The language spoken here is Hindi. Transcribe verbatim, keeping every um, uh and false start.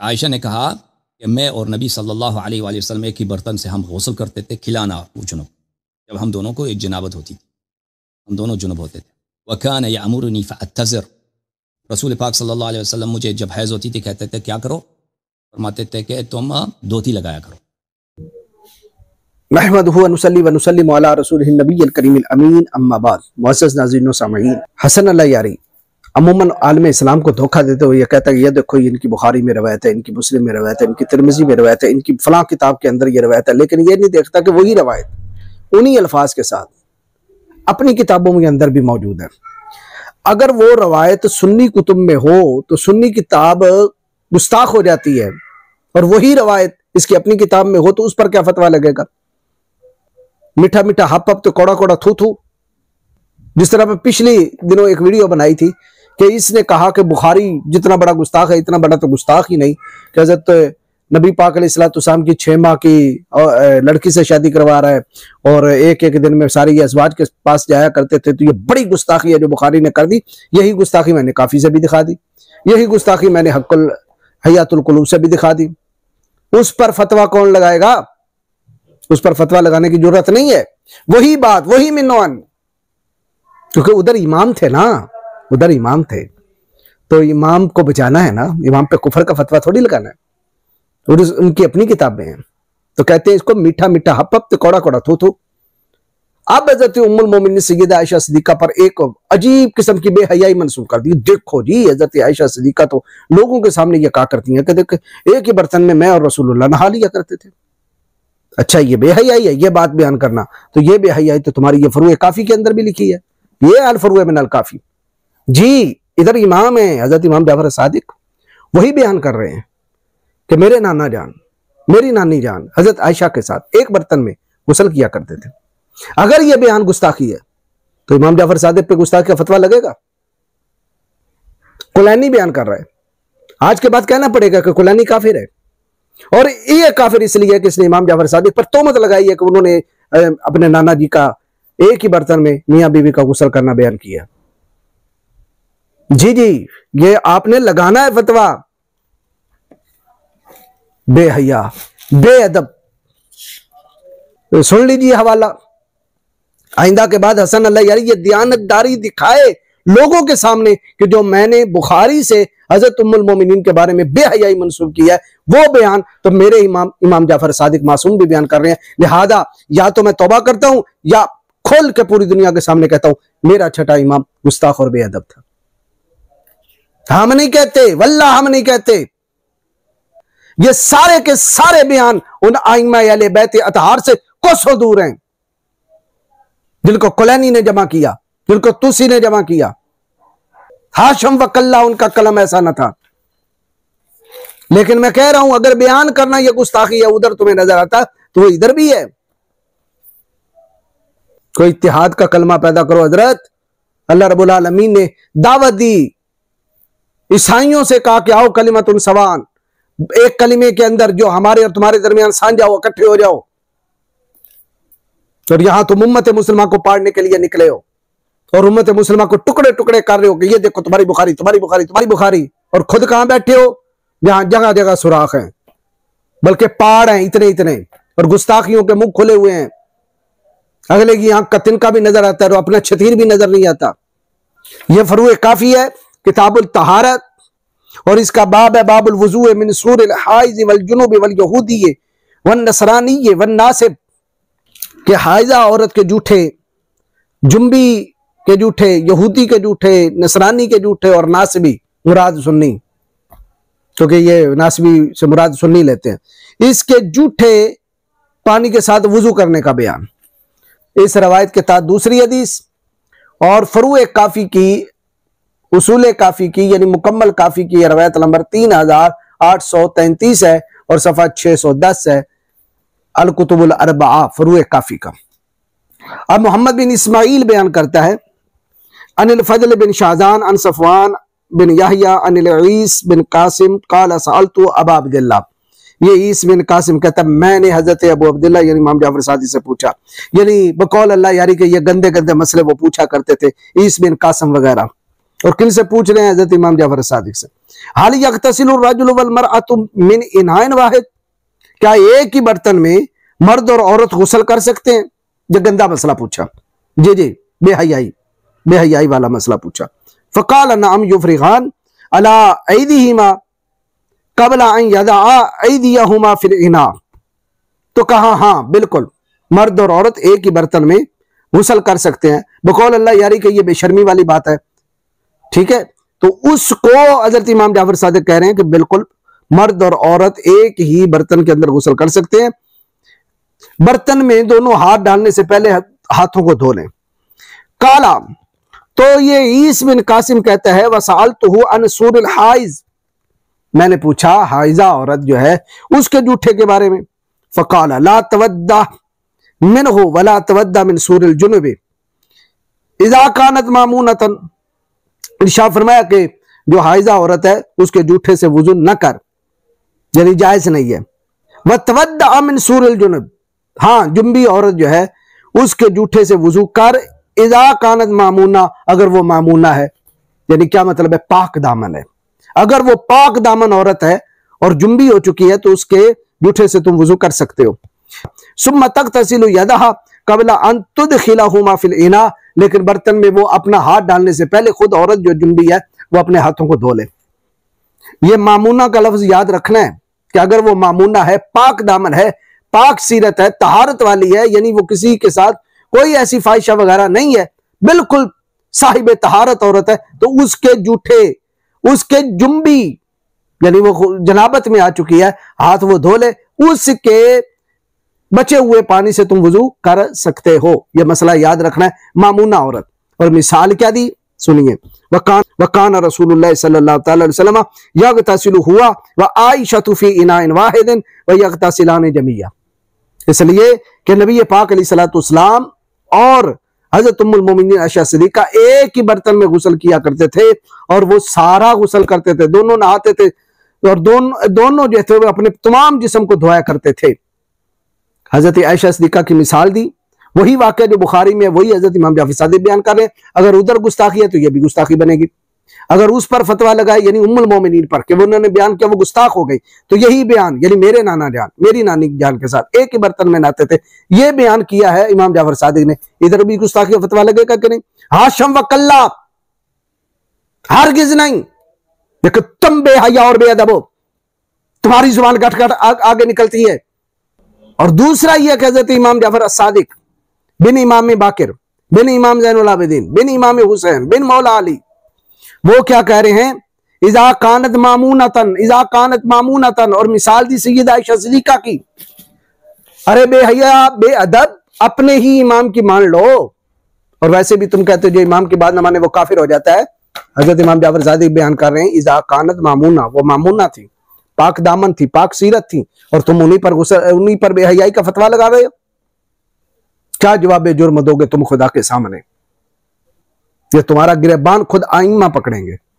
आयशा ने कहा कि मैं और नबी सल्लल्लाहु अलैहि वसल्लम एक ही बर्तन से हम गुस्ल करते थे, खिलाना वो जुनूब, जब हम दोनों को एक जनाबत होती थी, हम दोनों जुनूब होते थे। वकान यअमुरुनी फअतज़िर, रसूल पाक सल्लल्लाहु अलैहि वसल्लम मुझे जब हैज़ होती थी कहते थे क्या करो, फरमाते थे कि तुम धोती लगाया करो। नहमदुहु व नुसल्ली व नुसल्लिमु अला रसूलिहिन नबिय्यिल करीमिल अमीन, अम्मा बाद। मुअज़्ज़ज़ नाज़रीन व सामईन, हसन अल्लाह यारी अमूमन आलम इस्लाम को धोखा देते हुए ये कहता है ये देखो इनकी बुखारी में रवायत है, इनकी मुस्लिम में रवायत है, इनकी तिरमिज़ी में रवायत है, इनकी फलां किताब के अंदर ये रवायत है, लेकिन ये नहीं देखता कि वही रवायत उन्हीं अल्फाज के साथ अपनी किताबों के अंदर भी मौजूद है। अगर वो रवायत सुन्नी कुतुब में हो तो सुन्नी किताब गुस्ताख हो जाती है, और वही रवायत इसकी अपनी किताब में हो तो उस पर क्या फतवा लगेगा? मीठा मीठा हप हप तो कौड़ा कौड़ा थू थू। जिस तरह मैं पिछले दिनों एक वीडियो बनाई थी कि इसने कहा कि बुखारी जितना बड़ा गुस्ताख है इतना बड़ा तो गुस्ताख ही नहीं, कि हज़रत नबी पाक अलैहिस्सलाम की छह माह की लड़की से शादी करवा रहा है और एक एक दिन में सारी अज़वाज के पास जाया करते थे, तो ये बड़ी गुस्ताखी है जो बुखारी ने कर दी। यही गुस्ताखी मैंने काफ़ी से भी दिखा दी, यही गुस्ताखी मैंने हक़्क़ुल हयातुल क़ुलूब से भी दिखा दी। उस पर फतवा कौन लगाएगा? उस पर फतवा लगाने की जरूरत नहीं है। वही बात, वही मिनवान, क्योंकि उधर इमाम थे ना, उधर इमाम थे, तो इमाम को बचाना है ना, इमाम पे कुफर का फतवा थोड़ी लगाना है। और उनकी अपनी किताबें हैं, तो कहते हैं इसको मीठा मीठा हप हप तो कौड़ा कौड़ा थू थू। अब हज़रत उम्मुल मोमिनीन सय्यदा आयशा सिद्दीक़ा पर एक अजीब किस्म की बेहयाई मंसूब कर दी। देखो जी, हज़रत आयशा सिद्दीक़ा तो लोगों के सामने ये कहा करती हैं कि देख एक ही बर्तन में मैं और रसूलुल्लाह नहा लिया करते थे। अच्छा, ये बेहयाई है ये बात बयान करना, तो ये बेहयाई तो तुम्हारी ये फरूए काफी के अंदर भी लिखी है, ये अल फरूए मिनल काफी। जी, इधर इमाम है हज़रत इमाम जाफर सादिक, वही बयान कर रहे हैं कि मेरे नाना जान, मेरी नानी जान हज़रत आयशा के साथ एक बर्तन में गुस्ल किया करते थे। अगर ये बयान गुस्ताखी है तो इमाम जाफर सादिक पे गुस्ताखी का फतवा लगेगा? कुलैनी बयान कर रहा है, आज के बाद कहना पड़ेगा कि कुलैनी काफिर है, और ये काफिर इसलिए कि इसने इमाम जाफर सादिक पर तोहमत लगाई है कि उन्होंने अपने नाना जी का एक ही बर्तन में मियां बीवी का गुस्ल करना बयान किया। जी जी, ये आपने लगाना है फतवा। बेहया, बेअदब। सुन लीजिए हवाला, आइंदा के बाद हसन अल्लाह यारी ये दयानतदारी दिखाए लोगों के सामने कि जो मैंने बुखारी से हज़रत उम्मुल मोमिनीन के बारे में बेहयाई मंसूब किया है, वो बयान तो मेरे इमाम इमाम जाफर सादिक मासूम भी बयान कर रहे हैं। लिहाजा या तो मैं तौबा करता हूं या खोल के पूरी दुनिया के सामने कहता हूं मेरा छठा इमाम गुस्ताख और बेअदब था। हम नहीं कहते, वल्लाह हम नहीं कहते। ये सारे के सारे बयान उन आइम्मा अहले बैत अतहार से कोसों दूर हैं, जिनको कुलैनी ने जमा किया, जिनको तुसी ने जमा किया। हाशम व कल्ला उनका कलम ऐसा न था। लेकिन मैं कह रहा हूं अगर बयान करना यह गुस्ताखी है उधर तुम्हें नजर आता तो वो इधर भी है। कोई इत्तिहाद का कलमा पैदा करो हजरत। अल्लाह रब्बुल आलमीन ने दावत दी, ईसाइयों से कहा कि आओ कलिमतुन सवान, एक कलिमे के अंदर जो हमारे और तुम्हारे दरमियान साझा हो, इकट्ठे हो जाओ। और यहां तुम उम्मत मुसलमान को पाड़ने के लिए निकले हो और उम्मत मुसलमान को टुकड़े टुकड़े कर रहे हो कि ये देखो तुम्हारी बुखारी, तुम्हारी बुखारी, तुम्हारी बुखारी, और खुद कहां बैठे हो जहां जगह जगह सुराख हैं, बल्कि पहाड़ हैं इतने इतने, और गुस्ताखियों के मुंह खुले हुए हैं। अगले की आंख का तिनका भी नजर आता है और अपना छतीर भी नजर नहीं आता। यह फरूए काफी है किताबुल तहारत, और इसका बाब है बाबुल वुजू मिन सूरिल हाइज़ वल जुनूब वल यहूदी वन नसरानी वन नासिब, के हाइजा औरत के जूठे, जुम्बी के जूठे, यहूदी के जूठे, नसरानी के जूठे, और नासिबी मुराद सुन्नी, क्योंकि ये नासिबी से मुराद सुन्नी लेते हैं, इसके जूठे पानी के साथ वुजू करने का बयान। इस रवायत के तहत दूसरी हदीस और फरूए काफी की, उसूले काफी की यानी मुकम्मल काफी की रवायत नंबर तीन हजार आठ सौ तैंतीस है और सफा छह सौ दस है, अल कुतुबुल अरबा फरूए काफी का। अब मोहम्मद बिन इस्माइल बयान करता है, अनिल फजल बिन शाहजान अन सफवान बिन याहिया अनिल ईस बिन कासिम काला सअलतु अबा अब्दुल्लाह। ये ईस बिन कासिम कहता मैंने हजरत अबू अब्दुल्ला यानी इमाम जाफर सादिक से पूछा, यानी बकौल अल्लाह यारी के ये गंदे गंदे मसले वो पूछा करते थे ईस बिन कासिम वगैरह। और किन से पूछ रहे हैं? हजरत इमाम जाफर सादिक से। हाल यगतसिलु रजुलु वल मरअतु मिन इनाइन वाहिद, क्या एक ही बर्तन में मर्द और औरत गुस्ल कर सकते हैं? जो गंदा मसला पूछा, जी जी बेहयाई बेहयाई वाला मसला पूछा। फकाल नअम युफ्रिगान अला ऐदिहिमा कबला अन यदआ ऐदियहुमा फिल इना, तो कहा हाँ बिल्कुल मर्द और औरत एक ही बर्तन में गुस्ल कर सकते हैं। बकौल अल्लाह यारी कि ये बेशर्मी वाली बात है, ठीक है। तो उसको हजरत इमाम जाफर सादिक कह रहे हैं कि बिल्कुल मर्द और औरत एक ही बर्तन के अंदर गुस्ल कर सकते हैं। बर्तन में दोनों हाथ डालने से पहले हाथों को धो लें। काला, तो ये ईस बिन कासिम कहता है वसालतहु अन सूरिल हाइज, मैंने पूछा हाइजा औरत जो है उसके जूठे के बारे में। फकाला ला तवद्दा मिनहु वला तवद्दा मिन सूरिल जुनुबी इज़ा कानत मामूनतन, इरशाद फरमाया कि जो हाइजा औरत है उसके जूठे से वुजू न कर, यानी जायज नहीं है। वह तवद्दा मिन सूरिल जुनुब, हाँ जुम्बी औरत जो है उसके जूठे से वुजू कर, इज़ा कानत मामूना, अगर वो मामूना है, यानी क्या मतलब है? पाक दामन है। अगर वो पाक दामन औरत है और जुम्बी हो चुकी है तो उसके जूठे से तुम वुजू कर सकते हो। सुम्मा तग़तसिलु यदहा क़ब्ला अन तुदख़िलहुमा फ़िल इना, लेकिन बर्तन में वो अपना हाथ डालने से पहले खुद औरत जो जुम्बी है वो अपने हाथों को धो ले। ये मामूना का लफ्ज याद रखना है कि अगर वो मामूना है, पाक दामन है, पाक सीरत है, तहारत वाली है, यानी वो किसी के साथ कोई ऐसी फाहिशा वगैरह नहीं है, बिल्कुल साहिब तहारत औरत है, तो उसके जूठे, उसके जुम्बी यानी वो जनाबत में आ चुकी है, हाथ वो धो ले, उसके बचे हुए पानी से तुम वुजू कर सकते हो। यह मसला याद रखना है, मामूना औरत। और मिसाल क्या दी सुनिए, वकान वकान रसूलुल्लाह सल्लल्लाहु अलैहि वसल्लम यगतसिलु हुआ व आयशतु फी इनाइन वाहिदिन व यगतसिलान जमिया, इसलिए कि नबी पाक अलैहिस्सलातु वस्सलाम और हजरत उम्मुल मोमिनीन आयशा सिद्दीका एक ही बर्तन में गुस्ल किया करते थे और वो सारा गुस्ल करते थे, दोनों नहाते थे और दोनों दोनों जो थे वो अपने तमाम जिस्म को धोया करते थे। हजरत आयशा सिद्दीका की मिसाल दी, वही वाक़या जो बुखारी में, वही हजरत इमाम जाफर सादिक बयान कर रहे हैं। अगर उधर गुस्ताखी है तो ये भी गुस्ताखी बनेगी। अगर उस पर फतवा लगाए यानी उम्मुल मोमिनीन पर कि वो उन्होंने बयान किया वो गुस्ताख हो गई, तो यही बयान यानी मेरे नाना जान, मेरी नानी जान के साथ एक ही बर्तन में नहाते थे, ये बयान किया है इमाम जाफर सादिक ने, इधर भी गुस्ताखी का फतवा लगेगा कि नहीं? हाशम व कल्ला, हरगिज नहीं। देखो तुम बेहया और बेअदब हो, तुम्हारी जुबान घट घट आगे निकलती है। और दूसरा यह कि हजरत इमाम जाफर सादिक बिन इमाम बाकिर बिन इमाम ज़ैनुल आबिदीन बिन इमाम हुसैन बिन मौला अली, वो क्या कह रहे हैं? इज़ा कानत मामूनतन, इज़ा कानत मामूनतन, और मिसाल दी सय्यदा आयशा सिद्दीका की। अरे बेहया बेअदब, अपने ही इमाम की मान लो। और वैसे भी तुम कहते हो जो इमाम की बात न माने वो काफिर हो जाता है। हजरत इमाम जाफर सादिक बयान कर रहे हैं इज़ा कानत मामूना, वो मामूना थी, पाक दामन थी, पाक सीरत थी, और तुम उन्हीं पर गुस्सा, उन्हीं पर बेहयाई का फतवा लगा रहे हो। क्या जवाब जुर्म दोगे तुम खुदा के सामने? ये तुम्हारा गिरबान खुद आइम्मा पकड़ेंगे।